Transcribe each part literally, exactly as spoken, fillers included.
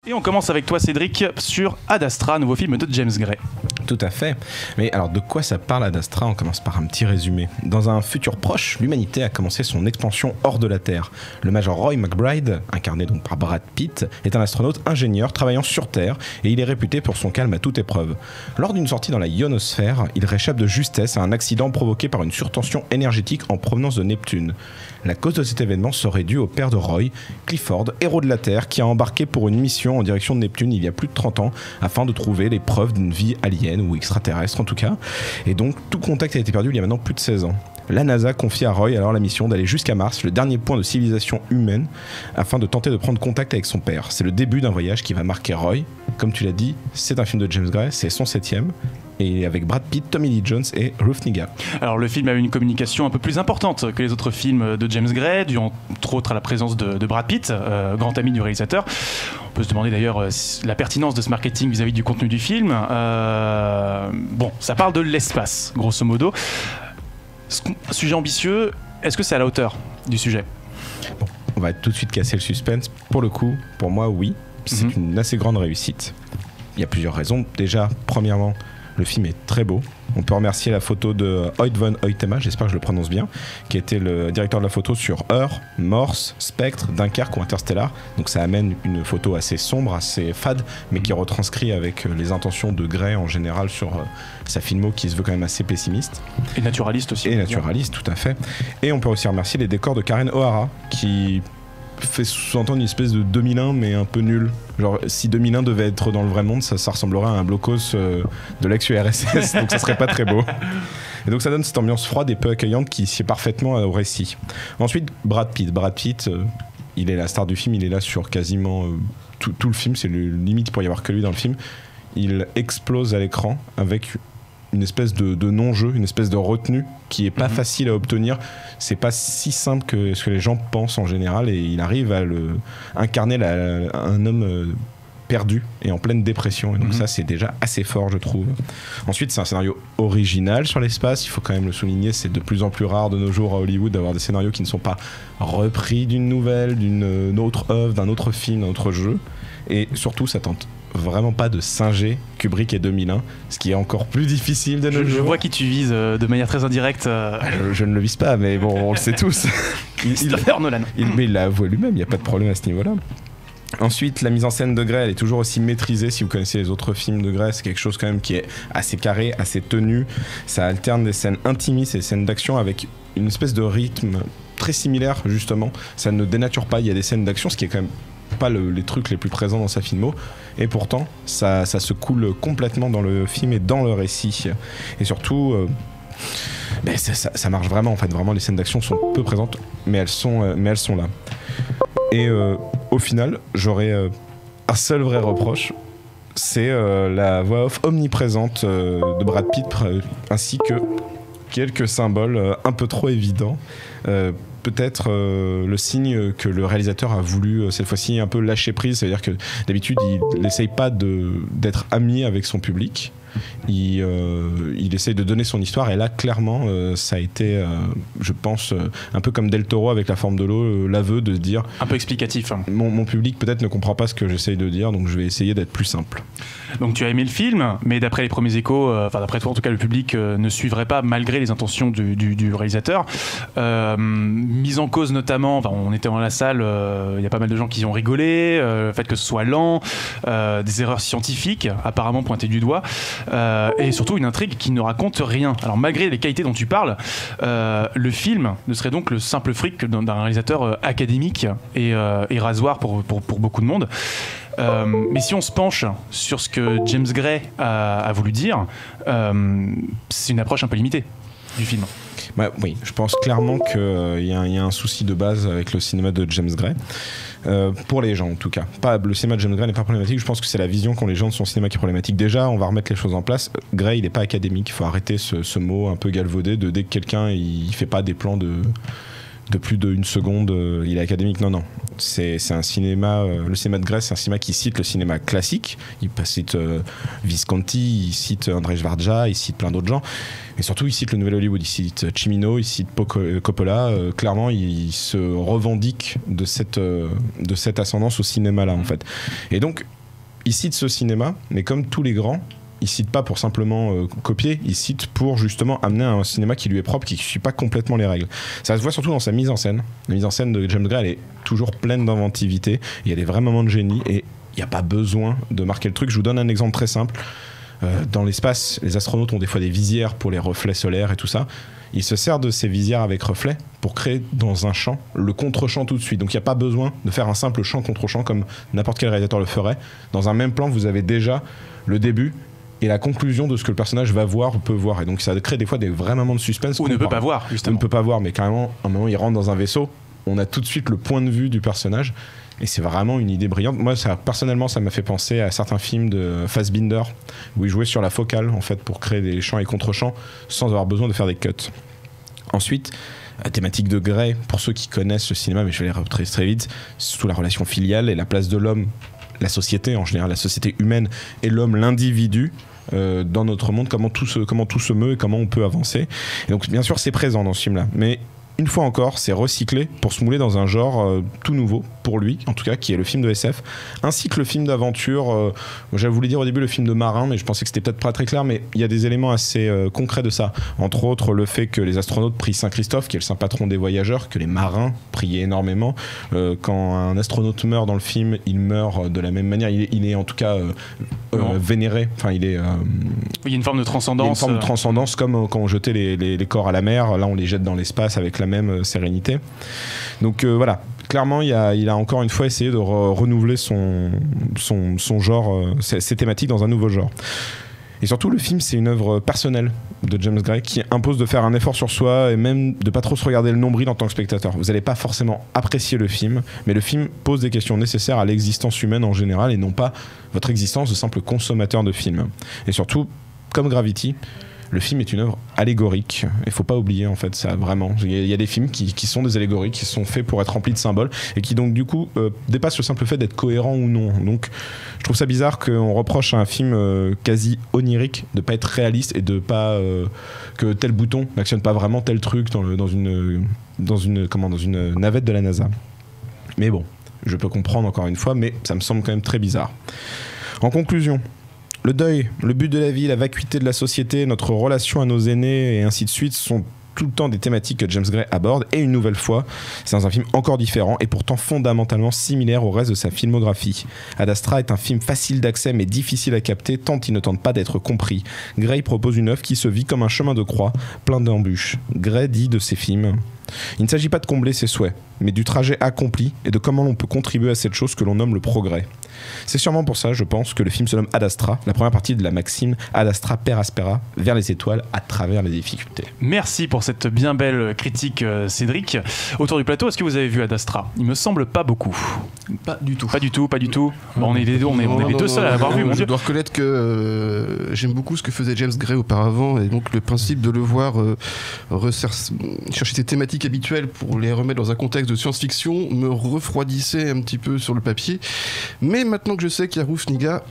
Et on commence avec toi Cédric sur Ad Astra, nouveau film de James Gray. Tout à fait. Mais alors de quoi ça parle Ad Astra? On commence par un petit résumé. Dans un futur proche, l'humanité a commencé son expansion hors de la Terre. Le major Roy McBride, incarné donc par Brad Pitt, est un astronaute ingénieur travaillant sur Terre et il est réputé pour son calme à toute épreuve. Lors d'une sortie dans la ionosphère, il réchappe de justesse à un accident provoqué par une surtension énergétique en provenance de Neptune. La cause de cet événement serait due au père de Roy, Clifford, héros de la Terre, qui a embarqué pour une mission en direction de Neptune il y a plus de trente ans afin de trouver les preuves d'une vie alien ou extraterrestre en tout cas. Et donc tout contact a été perdu il y a maintenant plus de seize ans. La NASA confie à Roy alors la mission d'aller jusqu'à Mars, le dernier point de civilisation humaine, afin de tenter de prendre contact avec son père. C'est le début d'un voyage qui va marquer Roy. Comme tu l'as dit, c'est un film de James Gray, c'est son septième. Et avec Brad Pitt, Tommy Lee Jones et Ruth Negga. Alors le film a eu une communication un peu plus importante que les autres films de James Gray, dû entre autres à la présence de, de Brad Pitt, euh, grand ami du réalisateur. On peut se demander d'ailleurs euh, la pertinence de ce marketing vis-à-vis du contenu du film. Euh, bon, ça parle de l'espace, grosso modo. Un sujet ambitieux, est-ce que c'est à la hauteur du sujet? Bon, on va tout de suite casser le suspense. Pour le coup, pour moi, oui, c'est mm-hmm. une assez grande réussite. Il y a plusieurs raisons. Déjà, premièrement, le film est très beau. On peut remercier la photo de Hoyt von Hoytema, j'espère que je le prononce bien, qui était le directeur de la photo sur Heure, Morse, Spectre, Dunkerque ou Interstellar. Donc ça amène une photo assez sombre, assez fade, mais qui retranscrit avec les intentions de Gray en général sur sa filmo qui se veut quand même assez pessimiste. Et naturaliste aussi. Et naturaliste, tout à fait. Et on peut aussi remercier les décors de Karen O'Hara, qui fait sous-entendre une espèce de deux mille un mais un peu nul. Genre si deux mille un devait être dans le vrai monde, ça, ça ressemblerait à un blocos euh, de l'ex-U R S S, donc ça serait pas très beau. Et donc ça donne cette ambiance froide et peu accueillante qui sied parfaitement au récit. Ensuite, Brad Pitt. Brad Pitt, euh, il est la star du film, il est là sur quasiment euh, tout, tout le film, c'est le limite pour y avoir que lui dans le film. Il explose à l'écran avec une espèce de, de non-jeu, une espèce de retenue qui est pas mmh. facile à obtenir. C'est pas si simple que ce que les gens pensent en général et il arrive à le, incarner la, un homme euh, perdu et en pleine dépression. Et donc mmh. ça, c'est déjà assez fort, je trouve. Ensuite, c'est un scénario original sur l'espace. Il faut quand même le souligner, c'est de plus en plus rare de nos jours à Hollywood d'avoir des scénarios qui ne sont pas repris d'une nouvelle, d'une autre œuvre, d'un autre film, d'un autre jeu. Et surtout, ça tente vraiment pas de singer Kubrick et deux mille un, ce qui est encore plus difficile de nos je, jours. Je vois qui tu vises euh, de manière très indirecte. Euh... Je, je ne le vise pas, mais bon, on le sait tous. il, il, Nolan. Il, mais il l'a avoué lui-même, il n'y a pas de problème à ce niveau-là. Ensuite, la mise en scène de Gray, elle est toujours aussi maîtrisée. Si vous connaissez les autres films de Gray, c'est quelque chose quand même qui est assez carré, assez tenu. Ça alterne des scènes intimistes et des scènes d'action avec une espèce de rythme très similaire, justement. Ça ne dénature pas, il y a des scènes d'action, ce qui est quand même pas le, les trucs les plus présents dans sa filmo, et pourtant ça, ça se coule complètement dans le film et dans le récit, et surtout euh, ben ça, ça, ça marche vraiment en fait, vraiment les scènes d'action sont peu présentes mais elles sont, euh, mais elles sont là, et euh, au final j'aurais euh, un seul vrai reproche, c'est euh, la voix off omniprésente euh, de Brad Pitt, ainsi que quelques symboles euh, un peu trop évidents, euh, peut-être euh, le signe que le réalisateur a voulu euh, cette fois-ci un peu lâcher prise, c'est-à-dire que d'habitude il n'essaye pas de, d'être ami avec son public, il, euh, il essaye de donner son histoire et là clairement euh, ça a été euh, je pense euh, un peu comme Del Toro avec La Forme de l'eau, euh, l'aveu de dire un peu explicatif, hein. mon, mon public peut-être ne comprend pas ce que j'essaye de dire, donc je vais essayer d'être plus simple. Donc tu as aimé le film, mais d'après les premiers échos, enfin euh, d'après toi en tout cas, le public euh, ne suivrait pas malgré les intentions du, du, du réalisateur, euh, mise en cause notamment, enfin, on était dans la salle, il euh, y a pas mal de gens qui ont rigolé, euh, le fait que ce soit lent, euh, des erreurs scientifiques apparemment pointées du doigt, euh, et surtout une intrigue qui ne raconte rien. Alors malgré les qualités dont tu parles, euh, le film ne serait donc le simple fric d'un, d'un réalisateur euh, académique et, euh, et rasoir pour, pour, pour beaucoup de monde. Euh, mais si on se penche sur ce que James Gray a, a voulu dire, euh, c'est une approche un peu limitée du film. Bah, oui, je pense clairement qu'il euh, y, y a un souci de base avec le cinéma de James Gray. Euh, pour les gens en tout cas. Pas, le cinéma de James Gray n'est pas problématique, je pense que c'est la vision qu'ont les gens de son cinéma qui est problématique. Déjà, on va remettre les choses en place. Gray, il n'est pas académique, il faut arrêter ce, ce mot un peu galvaudé de dès que quelqu'un il fait pas des plans de... de plus d'une seconde, euh, il est académique. Non, non. C'est, c'est un cinéma, euh, le cinéma de Gray, c'est un cinéma qui cite le cinéma classique. Il cite euh, Visconti, il cite Andrzej Wajda, il cite plein d'autres gens. Et surtout, il cite le Nouvel Hollywood, il cite Cimino, il cite Poco- Coppola. Euh, clairement, il, il se revendique de cette, euh, de cette ascendance au cinéma-là, en fait. Et donc, il cite ce cinéma, mais comme tous les grands, il cite pas pour simplement euh, copier, il cite pour justement amener un cinéma qui lui est propre, qui ne suit pas complètement les règles. Ça se voit surtout dans sa mise en scène. La mise en scène de James Gray, elle est toujours pleine d'inventivité. Il y a des vrais moments de génie et il n'y a pas besoin de marquer le truc. Je vous donne un exemple très simple. Euh, dans l'espace, les astronautes ont des fois des visières pour les reflets solaires et tout ça. Il se sert de ces visières avec reflets pour créer dans un champ le contre-champ tout de suite. Donc il n'y a pas besoin de faire un simple champ contre champ comme n'importe quel réalisateur le ferait. Dans un même plan, vous avez déjà le début et la conclusion de ce que le personnage va voir ou peut voir. Et donc ça crée des fois des vrais moments de suspense. Ou ne peut pas voir, justement. On ne peut pas voir, mais carrément, à un moment, il rentre dans un vaisseau, on a tout de suite le point de vue du personnage. Et c'est vraiment une idée brillante. Moi, ça, personnellement, ça m'a fait penser à certains films de Fassbinder, où il jouait sur la focale, en fait, pour créer des champs et contre-champs, sans avoir besoin de faire des cuts. Ensuite, la thématique de Gray, pour ceux qui connaissent le cinéma, mais je vais les retracer très vite, c'est surtout la relation filiale et la place de l'homme, la société en général, la société humaine et l'homme, l'individu, Euh, dans notre monde, comment tout, se, comment tout se meut et comment on peut avancer. Et donc bien sûr c'est présent dans ce film là, mais une fois encore c'est recyclé pour se mouler dans un genre euh, tout nouveau pour lui en tout cas, qui est le film de S F ainsi que le film d'aventure. euh, j'avais voulu dire au début le film de marin, mais je pensais que c'était peut-être pas très clair, mais il y a des éléments assez euh, concrets de ça, entre autres le fait que les astronautes prient Saint-Christophe, qui est le saint patron des voyageurs, que les marins priaient énormément. Euh, quand un astronaute meurt dans le film, il meurt de la même manière, il est, il est en tout cas euh, euh, vénéré, enfin il est euh, il y a une forme de transcendance, il y a une forme de transcendance, comme euh, quand on jetait les, les, les corps à la mer, là on les jette dans l'espace avec la même euh, sérénité. Donc euh, voilà, clairement il a, il a encore une fois essayé de re- renouveler son, son, son genre, euh, ses, ses thématiques dans un nouveau genre. Et surtout le film c'est une œuvre personnelle de James Gray qui impose de faire un effort sur soi et même de pas trop se regarder le nombril en tant que spectateur. Vous n'allez pas forcément apprécier le film, mais le film pose des questions nécessaires à l'existence humaine en général et non pas votre existence de simple consommateur de films. Et surtout, comme Gravity, le film est une œuvre allégorique. Il faut pas oublier en fait ça, vraiment. Il y, y a des films qui, qui sont des allégories, qui sont faits pour être remplis de symboles et qui donc du coup euh, dépassent le simple fait d'être cohérent ou non. Donc je trouve ça bizarre qu'on reproche à un film euh, quasi onirique de pas être réaliste et de pas euh, que tel bouton n'actionne pas vraiment tel truc dans, le, dans une dans une comment dans une navette de la NASA. Mais bon, je peux comprendre encore une fois, mais ça me semble quand même très bizarre. En conclusion, le deuil, le but de la vie, la vacuité de la société, notre relation à nos aînés et ainsi de suite sont tout le temps des thématiques que James Gray aborde, et une nouvelle fois, c'est dans un film encore différent et pourtant fondamentalement similaire au reste de sa filmographie. Ad Astra est un film facile d'accès mais difficile à capter tant il ne tente pas d'être compris. Gray propose une œuvre qui se vit comme un chemin de croix, plein d'embûches. Gray dit de ses films: il ne s'agit pas de combler ses souhaits, mais du trajet accompli et de comment l'on peut contribuer à cette chose que l'on nomme le progrès. C'est sûrement pour ça, je pense, que le film se nomme Ad Astra, la première partie de la maxime Ad Astra per aspera, vers les étoiles à travers les difficultés. Merci pour cette bien belle critique, Cédric. Autour du plateau, est-ce que vous avez vu Ad Astra ? Il me semble pas beaucoup. Pas du tout. Pas du tout, pas du tout. Bon, on est les deux, on est, on est les deux seuls à l'avoir vu, mon Je Dieu. dois reconnaître que euh, j'aime beaucoup ce que faisait James Gray auparavant, et donc le principe de le voir euh, recer- chercher ses thématiques habituelles pour les remettre dans un contexte de science-fiction me refroidissait un petit peu sur le papier. Mais maintenant que je sais qu'il y a Rufniga,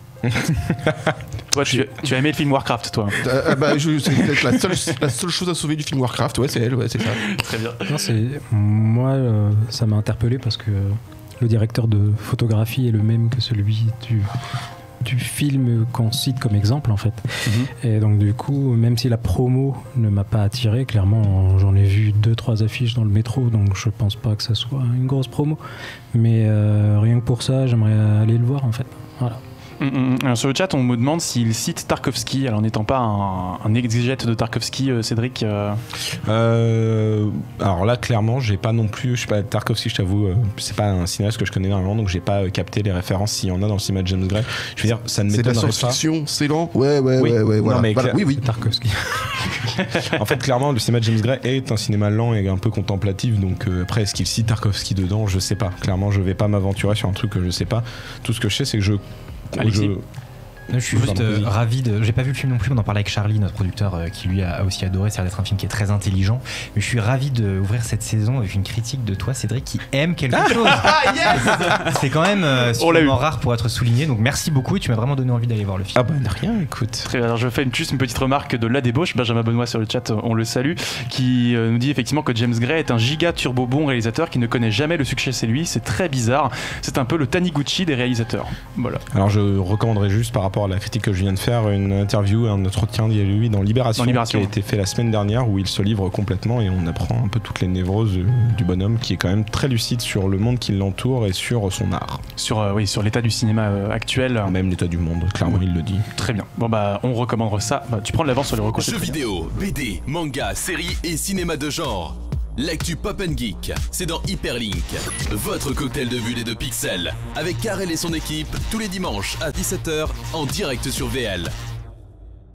Toi, tu, tu as aimé le film Warcraft, toi. euh, bah, je, c'est peut-être la seule, la seule chose à sauver du film Warcraft, ouais, c'est elle, ouais, c'est ça. Très bien. Non, c'est... Moi, euh, ça m'a interpellé parce que le directeur de photographie est le même que celui du, du film qu'on cite comme exemple, en fait. Mm-hmm. Et donc, du coup, même si la promo ne m'a pas attiré, clairement, j'en ai vu deux, trois affiches dans le métro, donc je pense pas que ça soit une grosse promo. Mais euh, rien que pour ça, j'aimerais aller le voir, en fait. Voilà. Mmh, mmh. Sur le chat, on me demande s'il cite Tarkovsky, alors n'étant pas un, un exégète de Tarkovsky, euh, Cédric. Euh... Euh, alors là, clairement, j'ai pas non plus. Je sais pas, Tarkovsky, je t'avoue, euh, c'est pas un cinéaste que je connais énormément, donc j'ai pas euh, capté les références s'il y en a dans le cinéma de James Gray. Je veux dire, ça ne m'étonnerait pas. C'est de la science-fiction, c'est lent. Ouais, ouais, oui. ouais, ouais. Voilà. Non, mais voilà. Cla- oui, oui. Tarkovsky. En fait, clairement, le cinéma de James Gray est un cinéma lent et un peu contemplatif. Donc euh, après, est-ce qu'il cite Tarkovsky dedans ? Je sais pas. Clairement, je vais pas m'aventurer sur un truc que je sais pas. Tout ce que je sais, c'est que je. Alexis. je Je suis juste euh, ravi de. J'ai pas vu le film non plus, mais on en parlait avec Charlie, notre producteur, euh, qui lui a aussi adoré. C'est d'être un film qui est très intelligent. Mais je suis ravi d'ouvrir cette saison avec une critique de toi, Cédric, qui aime quelque chose. Ah yes. C'est quand même euh, suffisamment rare pour être souligné. Donc merci beaucoup et tu m'as vraiment donné envie d'aller voir le film. Ah bah de rien, écoute. Très bien. Alors je fais une, juste une petite remarque de La Débauche. Benjamin Benoît sur le chat, on le salue, qui euh, nous dit effectivement que James Gray est un giga turbo bon réalisateur qui ne connaît jamais le succès chez lui. C'est très bizarre. C'est un peu le Taniguchi des réalisateurs. Voilà. Alors je recommanderais juste par rapport à la critique que je viens de faire une interview, un entretien d'il y a lui dans Libération, dans Libération, qui a été fait la semaine dernière où il se livre complètement et on apprend un peu toutes les névroses du bonhomme qui est quand même très lucide sur le monde qui l'entoure et sur son art. Sur, euh, oui, sur l'état du cinéma euh, actuel. Même l'état du monde, clairement il le dit. Très bien. Bon bah on recommandera ça. Bah, tu prends de l'avance sur les recours. Jeux vidéo, B D, manga, séries et cinéma de genre. L'actu Pop and Geek, c'est dans Hyperlink, votre cocktail de bulles et de pixels, avec Karel et son équipe, tous les dimanches à dix-sept heures en direct sur V L.